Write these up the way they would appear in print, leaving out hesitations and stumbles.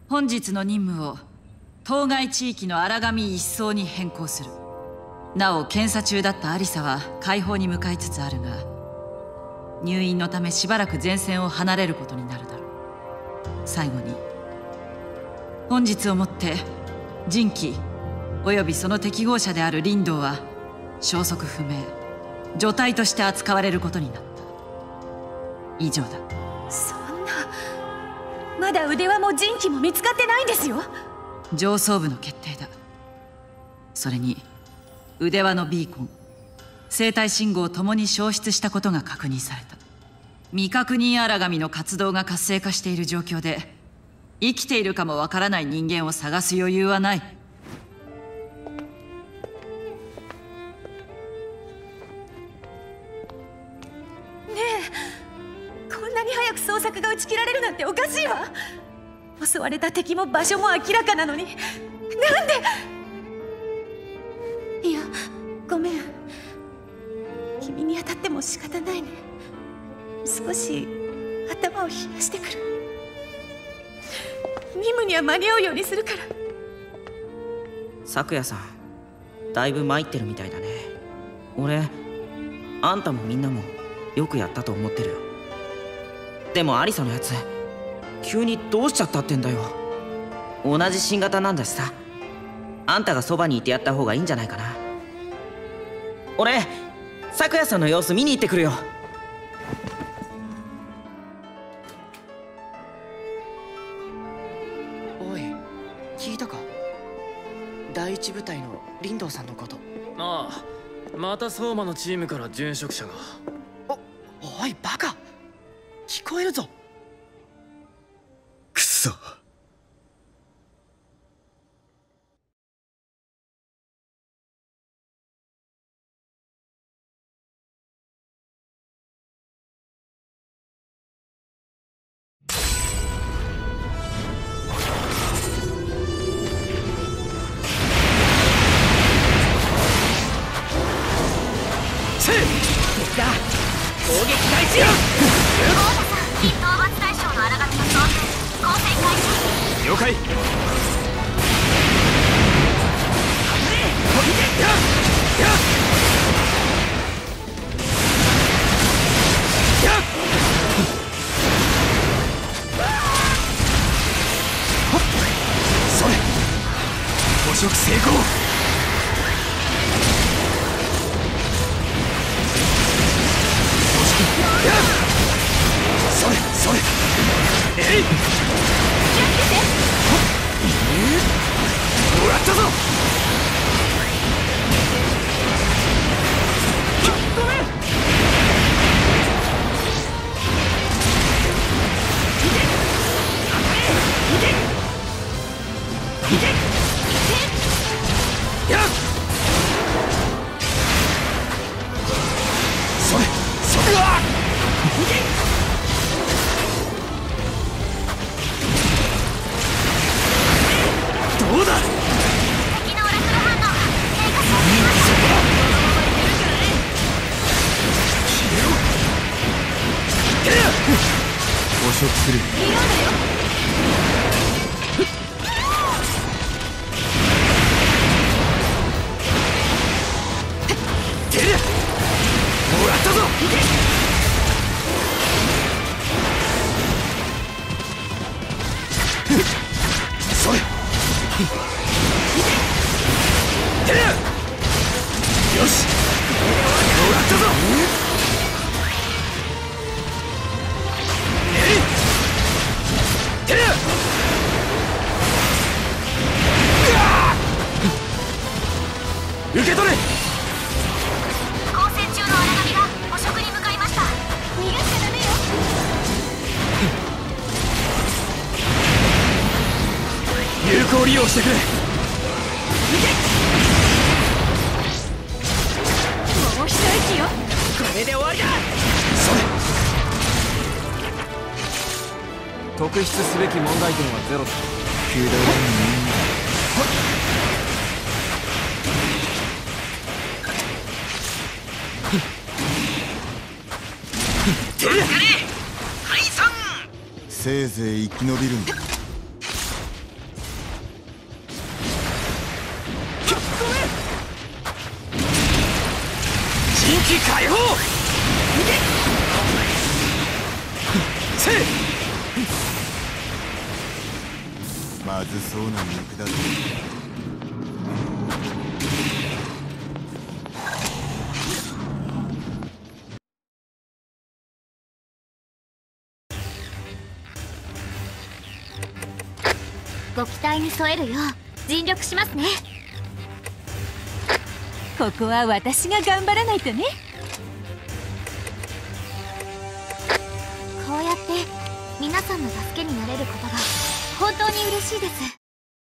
本日の任務を当該地域の荒神一層に変更する。なお検査中だったアリサは解放に向かいつつあるが、入院のためしばらく前線を離れることになるだろう。最後に本日をもって人機およびその適合者である林道は消息不明、除隊として扱われることになった。以上だ。 そんな、まだ腕輪も人機も見つかってないんですよ。 上層部の決定だ。それに腕輪のビーコン、生体信号ともに消失したことが確認された。未確認荒神の活動が活性化している状況で、生きているかもわからない人間を探す余裕はない。 こんなに早く捜索が打ち切られるなんておかしいわ。襲われた敵も場所も明らかなのに、なんで。いや、ごめん。君に当たっても仕方ないね。少し頭を冷やしてくる。任務には間に合うようにするから。 咲夜さん、だいぶ参ってるみたいだね。俺、あんたもみんなもよくやったと思ってるよ。でもアリサのやつ急にどうしちゃったってんだよ。同じ新型なんだしさ、あんたがそばにいてやった方がいいんじゃないかな。俺、咲夜さんの様子見に行ってくるよ。 おい、聞いたか？第一部隊の林道さんのこと。 ああ、また相馬のチームから殉職者が。 おいバカ、聞こえるぞ。 くそ。 攻撃開始よ。 非討伐対象の荒神の操縦、交戦開始。 了解。それ、捕食成功。それそれ、えい、気をつけて。もらったぞ。ごめん。やっ、それそれはどうだ。 敵のオラクル反応が低下しています。 捕食する。出る。もらったぞ。それ。出る。よし、もらったぞ。受け取れ。 交戦中の荒神が捕食に向かいました。逃げちゃダメよ。 有効利用してくれ。 もう一息よ。 これで終わりだ。 それ。特筆すべき問題点はゼロだ。くだらん人間。せいぜい生き延びるんだ。 気解放。 まずそうな肉だぞ。 ご期待に添えるよう尽力しますね。 ここは私が頑張らないとね。 こうやって皆さんの助けになれることが本当に嬉しいです。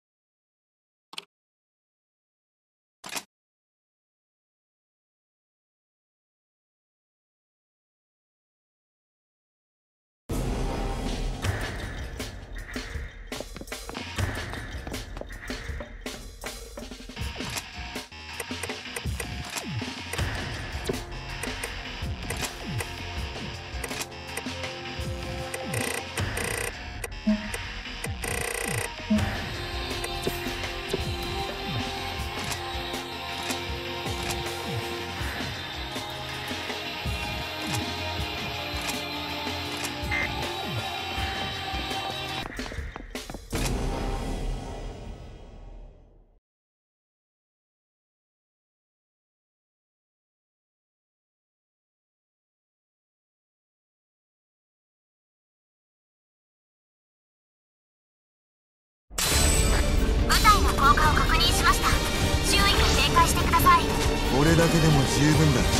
効果を確認しました。注意を警戒してください。 これだけでも十分だ。 い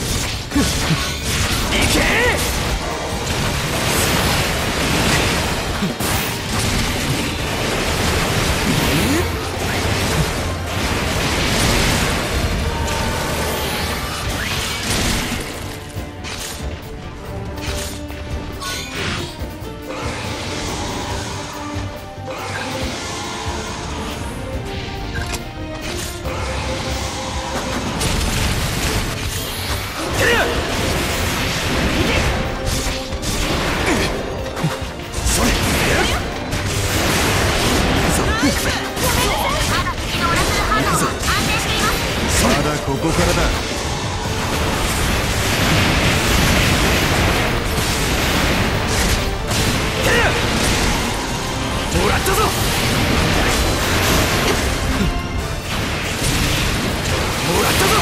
けここからだ。 もらったぞ。もらったぞ。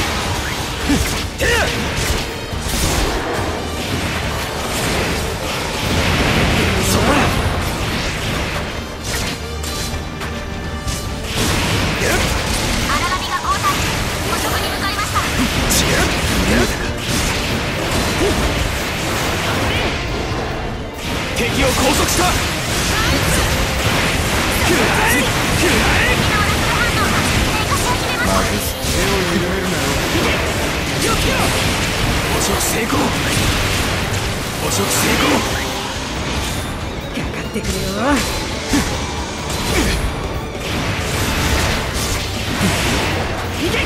そこだ。敵を拘束した。 まず手を緩めるなよ。 捕食成功。捕食成功。 かかってくれよ。 いけ。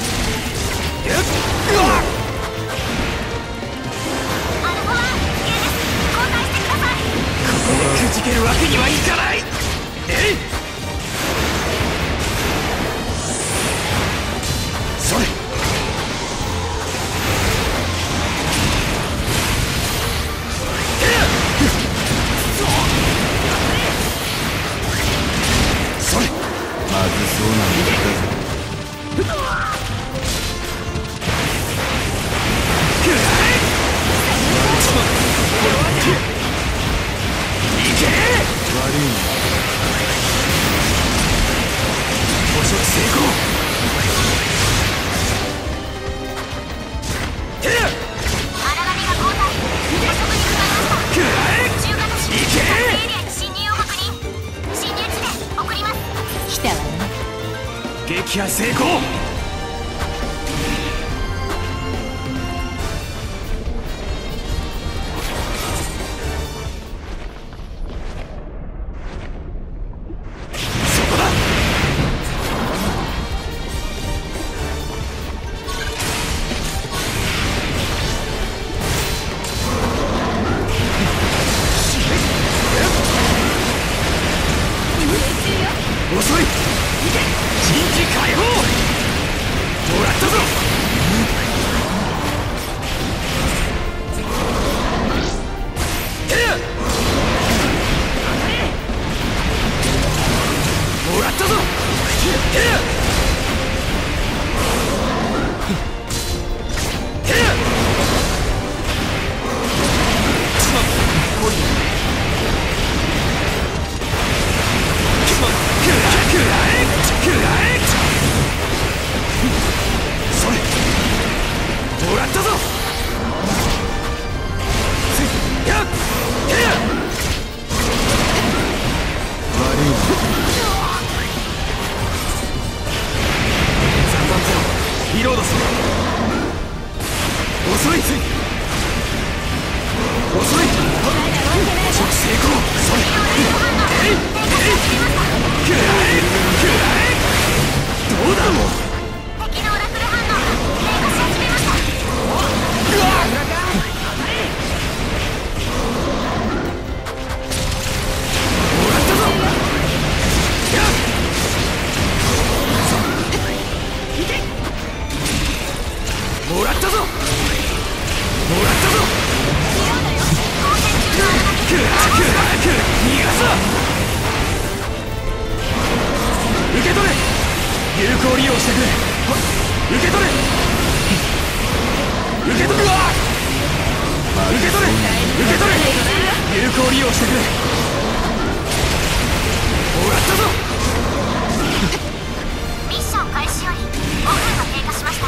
くじけるわけにはいかない。それ。それ。 まずそうな肉だぞ。悪いな。 捕食成功。 荒波が交代。捕食に向かいました。中型市エリアに侵入を確認。侵入地点送ります。 来たわね。 撃破成功。遅い。人事解放。 リロードする。遅い遅い遅く成功。それどうだもう。 敵のオラクル反応が低下し始めました。 もらったぞ。もらったぞ。もらったぞ。逃がすな。受け取れ。有効利用してくれ。受け取れ。受け取れ。受け取れ。受け取れ。有効利用してくれ。もらったぞ。 ミッション開始より5分が経過しました。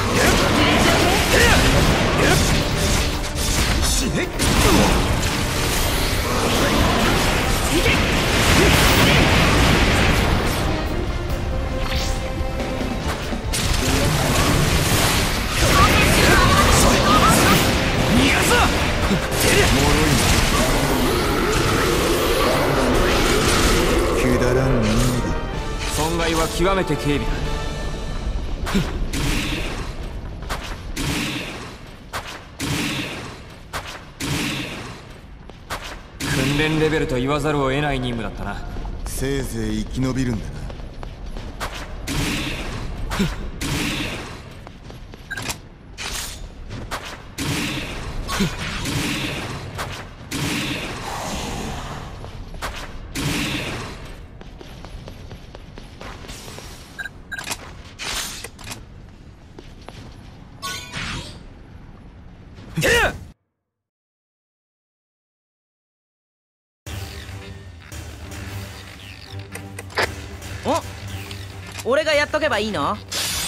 死ね。 くだらん任務だ。 損害は極めて軽微だ。訓練レベルと言わざるを得ない任務だったな。 せいぜい生き延びるんだな。 お、俺がやっとけばいいの？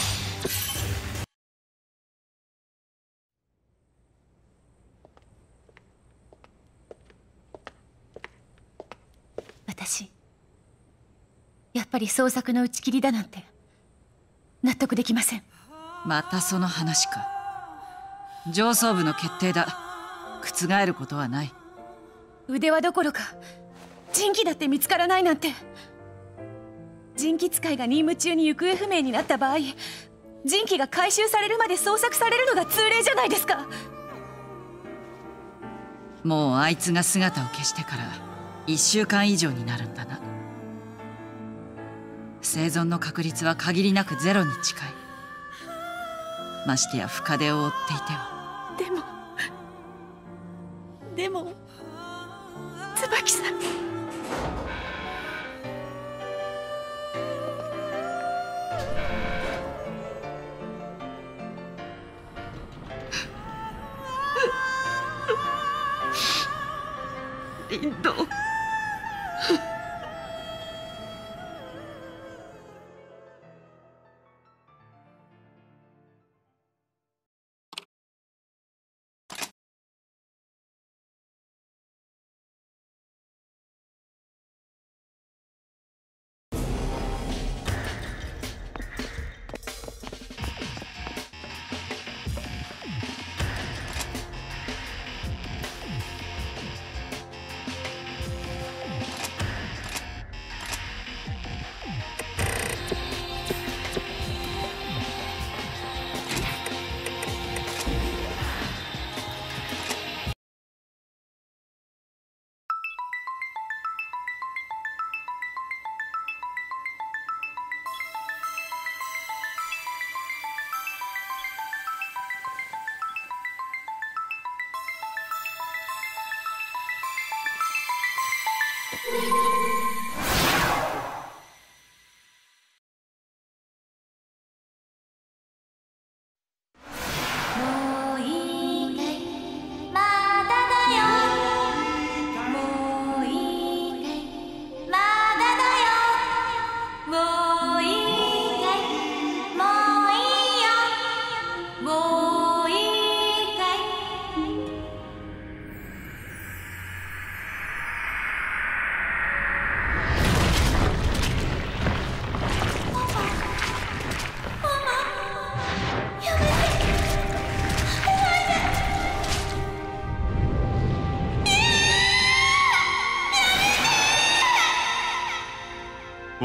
私やっぱり創作の打ち切りだなんて納得できません。 またその話か。上層部の決定だ。覆ることはない。 腕輪どころか人気だって見つからないなんて。人気使いが任務中に行方不明になった場合、人気が回収されるまで捜索されるのが通例じゃないですか。 もうあいつが姿を消してから1週間以上になるんだな。生存の確率は限りなくゼロに近い。ましてや深手を負っていては。 でも椿さん、 リンド。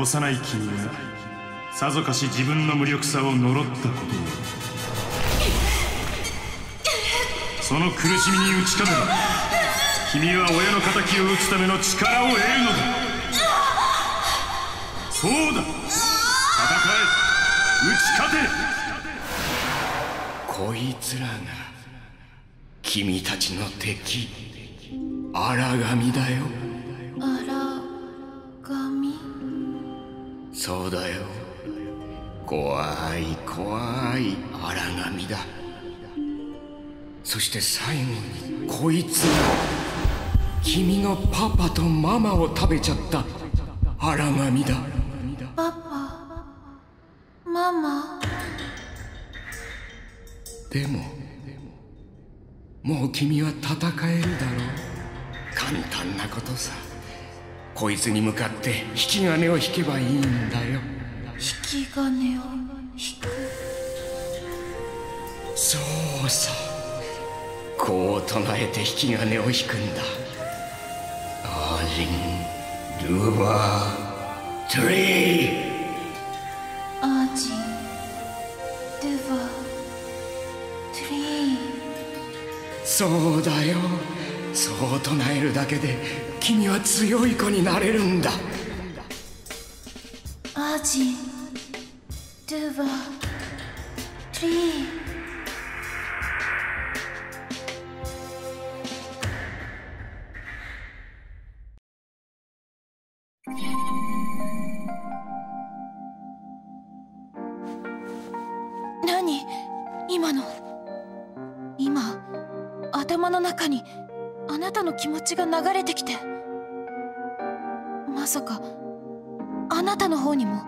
幼い君がさぞかし自分の無力さを呪ったことを、その苦しみに打ち勝てば君は親の敵を討つための力を得るのだ。そうだ、戦え、打ち勝て。 こいつらが君たちの敵、荒神だよ。 荒神？ そうだよ、怖い怖い荒神だ。そして最後にこいつが君のパパとママを食べちゃった荒神だ。 パパ、ママ。 でももう君は戦えるだろう。簡単なことさ。こいつに向かって引き金を引けばいいんだよ。 引き金を引く？ そうさ、こう唱えて引き金を引くんだ。アージン・ルーバー・トリー。 アージン・ルーバー・トリー。 そうだよ、そう唱えるだけで君は強い子になれるんだ。 アージン・ルーバー・トリー。何？今の。今頭の中にあなたの気持ちが流れてきて、まさかあなたの方にも。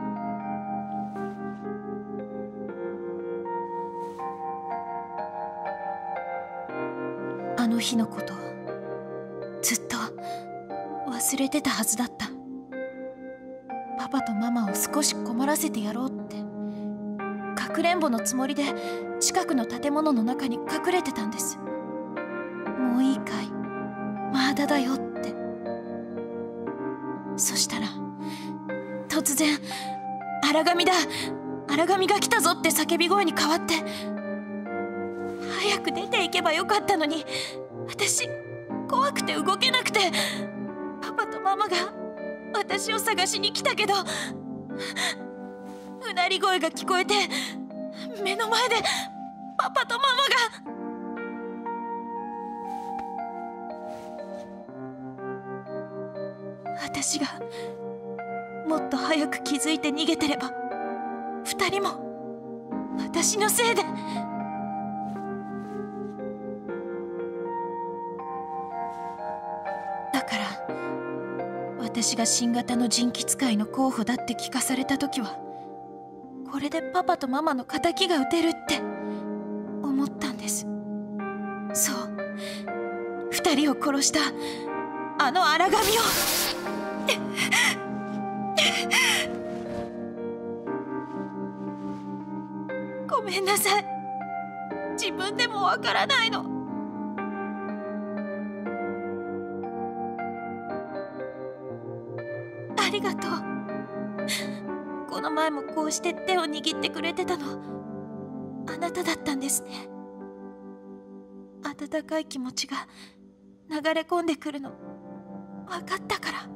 あの日のことずっと忘れてたはずだった。パパとママを少し困らせてやろうってかくれんぼのつもりで近くの建物の中に隠れてたんです。もういいかい、まだだよって。そしたら突然「荒神だ、荒神が来たぞ」って叫び声に変わって、早く出ていけばよかったのに、私怖くて動けなくて、パパとママが私を探しに来たけど、うなり声が聞こえて、目の前でパパとママが。私がもっと早く気づいて逃げてれば、二人も私のせいで。だから私が新型の人気使いの候補だって聞かされた時は、これでパパとママの敵が討てるって思ったんです。そう、二人を殺したあの荒神を。ごめんなさい、自分でもわからないの。ありがとう。この前もこうして手を握ってくれてたのあなただったんですね。温かい気持ちが流れ込んでくるの分かったから。